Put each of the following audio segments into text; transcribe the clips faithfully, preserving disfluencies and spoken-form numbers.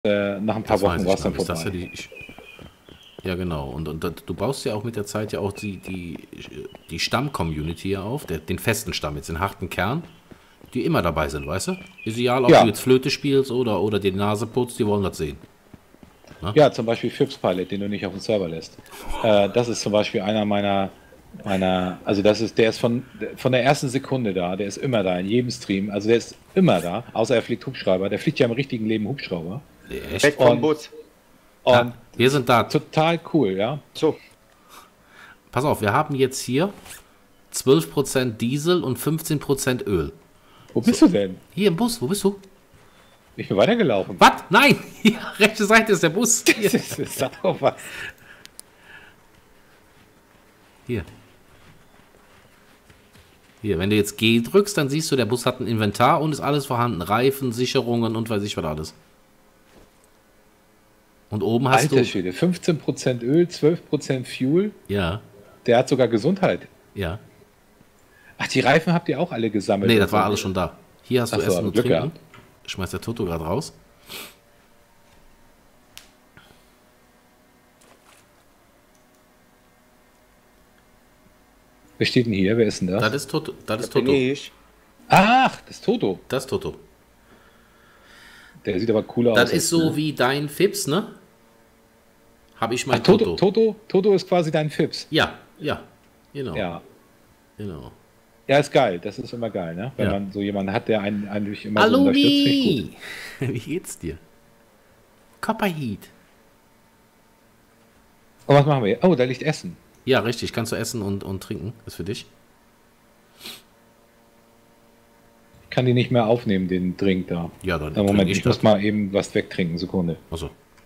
äh, nach ein paar Das Wochen weiß war ich es noch dann nicht. Das vorbei. hätte ich, ja, genau. Und, und das- du baust ja auch mit der Zeit ja auch die, die, die Stamm-Community hier auf, der, den festen Stamm, jetzt den harten Kern, die immer dabei sind, weißt du? Ist egal, ob du Ja, jetzt Flöte spielst oder, oder die Nase putzt, die wollen das sehen. ja, zum Beispiel Phipps Pilot, den du nicht auf den Server lässt. Äh, das ist zum Beispiel einer meiner, meiner, also das ist, der ist von, von der ersten Sekunde da, der ist immer da, in jedem Stream, also der ist immer da, außer er fliegt Hubschrauber, der fliegt ja im richtigen Leben Hubschrauber. Echt? Weg vom Und, Bus. und Ja, wir sind da. total cool, ja. So. Pass auf, wir haben jetzt hier zwölf Prozent Diesel und fünfzehn Prozent Öl. Wo bist du denn? Hier im Bus, wo bist du? Ich bin weitergelaufen. Was? Nein! Hier, rechte Seite ist der Bus. Hier. Sag doch was. Hier. Hier, wenn du jetzt G drückst, dann siehst du, der Bus hat ein Inventar und ist alles vorhanden. Reifen, Sicherungen und weiß ich was alles. Und oben hast Alter du... Schwede, fünfzehn Prozent Öl, zwölf Prozent Fuel, Ja, der hat sogar Gesundheit. ja. Ach, die Reifen habt ihr auch alle gesammelt? Nee, das war alles schon da. Hier hast du Ach so, Essen aber und Glück Trinken. gehabt. Schmeißt der Toto gerade raus. Wer steht denn hier? Wer ist denn das? Das ist Toto. Das ist Das bin Toto. ich. Ach, das ist Toto. Das ist Toto. Der sieht aber cooler Das aus. ist so wie dein Fips, ne? Habe ich mein Ach, Toto, Toto. Toto, Toto ist quasi dein Fips. Ja, ja. Genau. Ja. Genau. Ja, ist geil. Das ist immer geil, ne? Wenn Ja. man so jemanden hat, der einen, einen durch immer so unterstützt. finde ich gut. Alumi! Wie geht's dir? Copperheat. Und was machen wir hier? Oh, da liegt Essen. Ja, richtig. Kannst du essen und, und trinken. Ist für dich. Ich kann die nicht mehr aufnehmen, den Drink da. Ja, dann Na, Moment, trinke ich, ich muss das. mal eben was wegtrinken. Sekunde. Achso.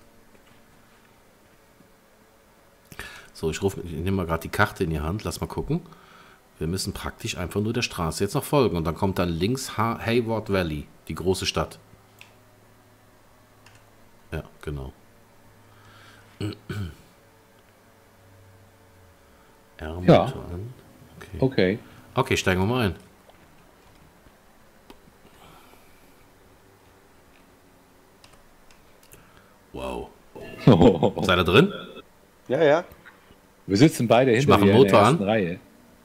So, ich rufe, ich nehme mal gerade die Karte in die Hand. Lass mal gucken. Wir müssen praktisch einfach nur der Straße jetzt noch folgen. Und dann kommt dann links ha Hayward Valley, die große Stadt. Ja, genau. R-Motor Ja. an. Okay. Okay. Okay, steigen wir mal ein. Wow. Seid ihr drin? Ja, ja. Wir sitzen beide hinter mache dir in der Motor ersten an. Reihe.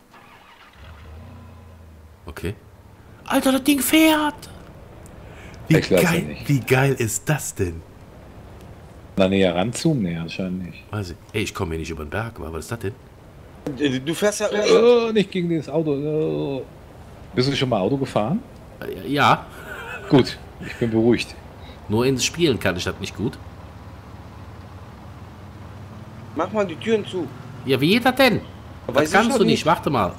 Okay. Alter, das Ding fährt! Wie Ich glaub's ja geil, nicht. wie geil ist das denn? Da näher ranzoomen? Nee, anscheinend nicht. Weiß ich. Ey, ich komme hier nicht über den Berg, aber was ist das denn? Du fährst ja. Oh, nicht gegen das Auto. Oh. Bist du schon mal Auto gefahren? Äh, Ja, Gut, ich bin beruhigt. nur ins Spielen kann ich das nicht gut. Mach mal die Türen zu. Ja, wie geht das denn? Weiß Das ich kannst doch du nicht. nicht. Warte mal.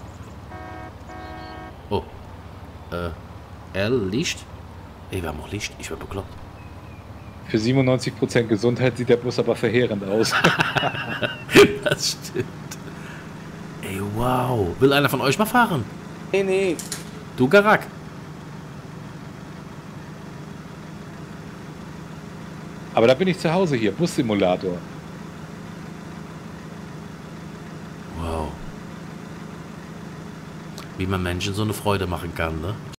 Oh. Äh, L, Licht. Ey, wir haben auch Licht. Ich werde bekloppt. Für siebenundneunzig Prozent Gesundheit sieht der Bus aber verheerend aus. Das stimmt. Ey, wow. Will einer von euch mal fahren? Nee, nee. Du, Garak. Aber da bin ich zu Hause hier, Bussimulator. Wow. Wie man Menschen so eine Freude machen kann, ne?